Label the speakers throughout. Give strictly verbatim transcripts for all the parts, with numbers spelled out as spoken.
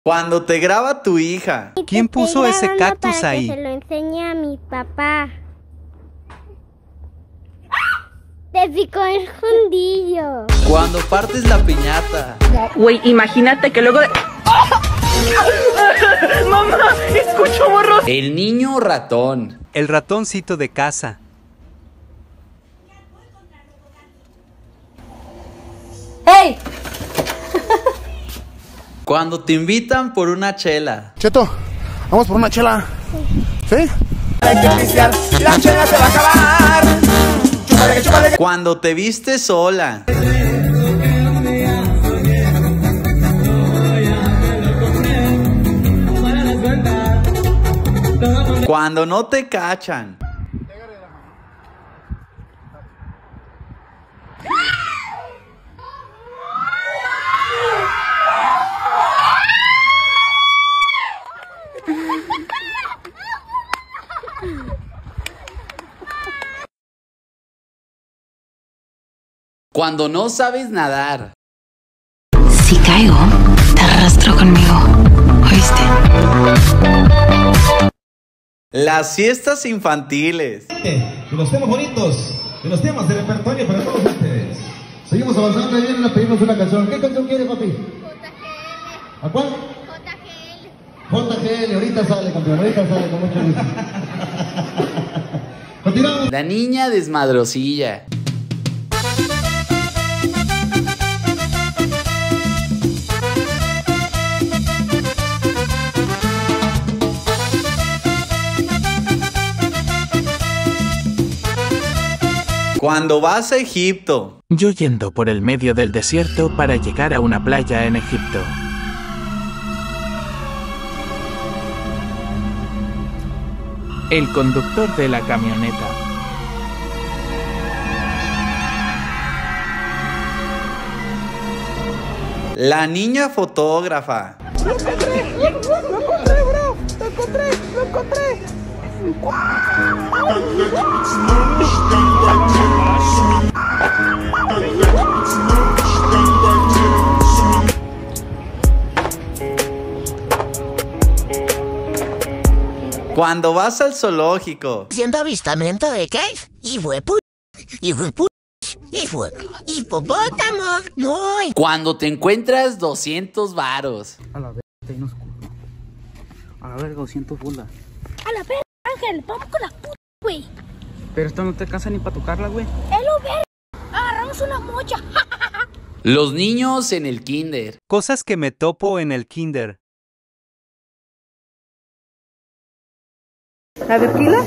Speaker 1: Cuando te graba tu hija.
Speaker 2: ¿Quién puso ese cactus
Speaker 3: para
Speaker 2: ahí?
Speaker 3: Que se lo enseñe a mi papá. Te picó el fundillo.
Speaker 1: Cuando partes la piñata.
Speaker 4: Güey, imagínate que luego de... ¡Mamá! ¡Escucho borroso!
Speaker 1: El niño ratón.
Speaker 2: El ratoncito de casa.
Speaker 4: ¡Hey!
Speaker 1: Cuando te invitan por una chela.
Speaker 5: Cheto, vamos por una chela. ¿Sí?
Speaker 4: La chela se va a acabar. Chúpale, chúpale.
Speaker 1: Cuando te viste sola. Cuando no te cachan. Cuando no sabes nadar.
Speaker 6: Si caigo, te arrastro conmigo. ¿Oíste?
Speaker 1: Las fiestas infantiles.
Speaker 7: De los temas bonitos, de los temas de repertorio para todos ustedes.
Speaker 5: Seguimos avanzando y vienen a pedirnos una canción. ¿Qué canción quiere, papi?
Speaker 3: J G L.
Speaker 5: ¿A cuál?
Speaker 3: J G L.
Speaker 5: J G L, ahorita sale, campeón, ahorita sale con mucho gusto. Continuamos.
Speaker 1: La niña desmadrosilla. Cuando vas a Egipto.
Speaker 8: Yo yendo por el medio del desierto para llegar a una playa en Egipto. El conductor de la camioneta.
Speaker 1: La niña fotógrafa.
Speaker 4: ¡Lo encontré! ¡Lo encontré, bro! ¡Lo encontré! ¡Lo encontré!
Speaker 1: Cuando vas al zoológico.
Speaker 9: Haciendo avistamiento de qué? Y fue pu... Y fue pu... Y fue... hipopótamo. No.
Speaker 1: Cuando te encuentras doscientos varos.
Speaker 10: A la verga, ahí nos curro. A la verga, doscientos bolas.
Speaker 3: A la verga, Ángel, vamos con las putas, güey.
Speaker 10: Pero esto no te alcanza ni para tocarla, güey.
Speaker 3: Elo, verga. Agarramos una mocha.
Speaker 1: Los niños en el kinder.
Speaker 2: Cosas que me topo en el kinder.
Speaker 4: ¿La de pila?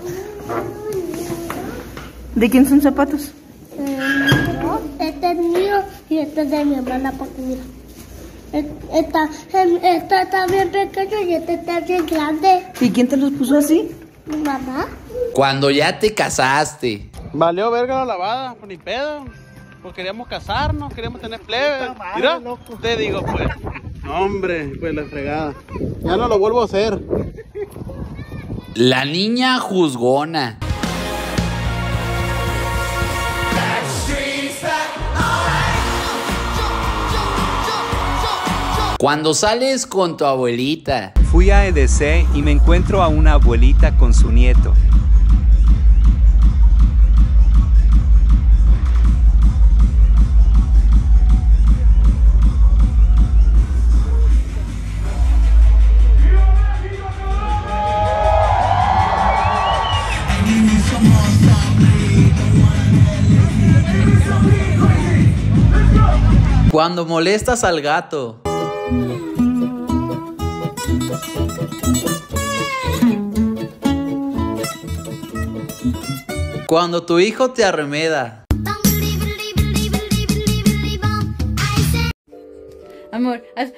Speaker 4: ¿De quién son zapatos?
Speaker 3: Eh, no, este es mío y este es de mi hermana porque mira. Esta, esta está bien pequeño y este está bien grande.
Speaker 4: ¿Y quién te los puso así?
Speaker 3: Mi mamá.
Speaker 1: Cuando ya te casaste.
Speaker 11: Valió verga la lavada, pues ni pedo. Pues queríamos casarnos, queríamos tener plebe. Mira, te digo pues. No, hombre, pues la fregada. Ya no lo vuelvo a hacer.
Speaker 1: La niña juzgona. Cuando sales con tu abuelita.
Speaker 2: Fui a E D C y me encuentro a una abuelita con su nieto.
Speaker 1: Cuando molestas al gato. Cuando tu hijo te arremeda.
Speaker 12: Amor, haz...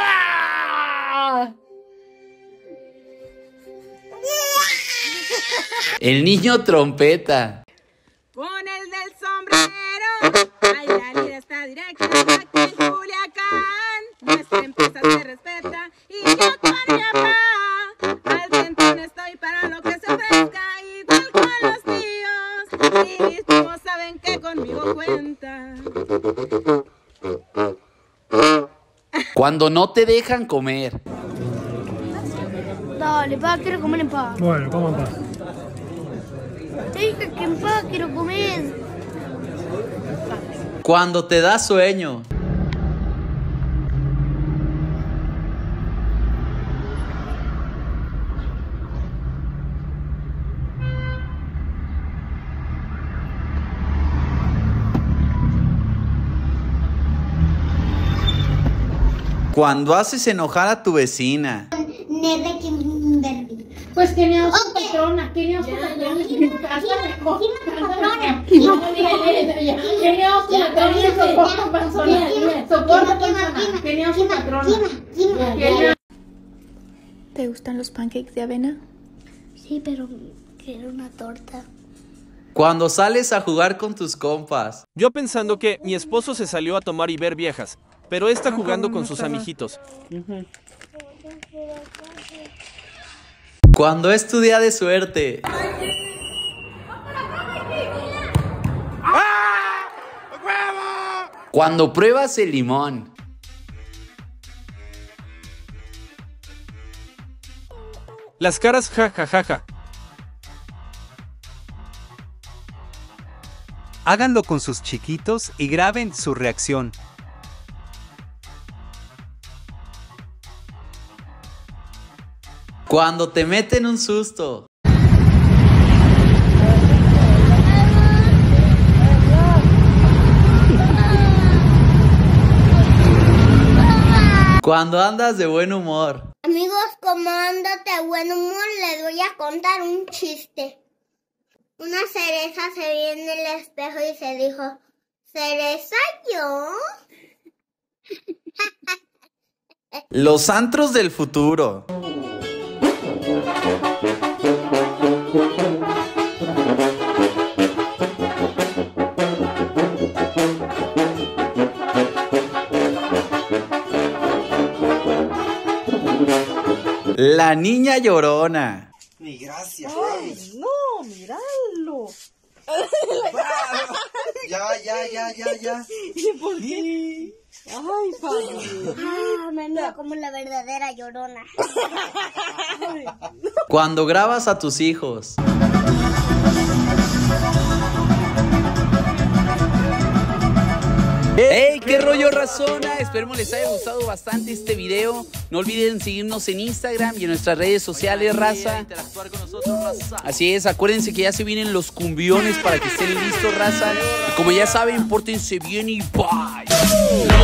Speaker 1: El niño trompeta.
Speaker 4: Con el del sombrero. Ay, la lira está directa aquí en Culiacán. Nuestra empresa se respeta y yo con mi papá. Al centón estoy para lo que se ofrezca, igual con los tíos. Y mis primos saben que conmigo cuentan.
Speaker 1: Cuando Cuando no te dejan comer.
Speaker 3: Dale, pa, quiero comer en paz.
Speaker 12: Bueno, coma en paz.
Speaker 3: Te dije que en paz quiero comer.
Speaker 1: Cuando te da sueño. Cuando haces enojar a tu vecina.
Speaker 3: Nede Kimberly.
Speaker 13: Pues tiene a su patrona, tiene a su patrona en mi casa, recoge patrona. Tiene a su patrona y soporta persona. Soporta persona. Tiene a su patrona.
Speaker 14: ¿Te gustan los pancakes de avena?
Speaker 3: Sí, pero quiero una torta.
Speaker 1: Cuando sales a jugar con tus compas.
Speaker 15: Yo pensando que mi esposo se salió a tomar y ver viejas, pero está jugando con sus amiguitos.
Speaker 1: Cuando es tu día de suerte. Cuando pruebas el limón.
Speaker 15: Las caras ja ja ja ja.
Speaker 2: Háganlo con sus chiquitos y graben su reacción.
Speaker 1: Cuando te meten un susto. Cuando andas de buen humor.
Speaker 3: Amigos, como ando de buen humor, les voy a contar un chiste. Una cereza se vio en el espejo y se dijo, ¿cereza yo?
Speaker 1: Los antros del futuro. La niña llorona.
Speaker 16: Mi gracias.
Speaker 17: Ay, no, míralo.
Speaker 16: Ya, ya, ya, ya, ya.
Speaker 17: ¿Y por qué? Ay, Fabi.
Speaker 3: Ah, me mira como la verdadera llorona.
Speaker 1: Cuando grabas a tus hijos. ¡Hey! ¡Qué rollo, razona! Esperemos les haya gustado bastante este video. No olviden seguirnos en Instagram y en nuestras redes sociales, raza. Así es, acuérdense que ya se vienen los cumbiones para que estén listos, raza. Y como ya saben, pórtense bien y bye.